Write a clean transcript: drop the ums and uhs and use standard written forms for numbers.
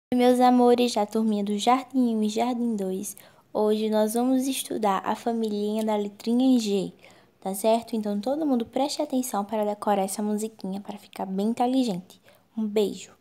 Meus amores da turminha do Jardim I e Jardim II, hoje nós vamos estudar a familhinha da letrinha G, tá certo? Então todo mundo preste atenção para decorar essa musiquinha para ficar bem inteligente. Um beijo!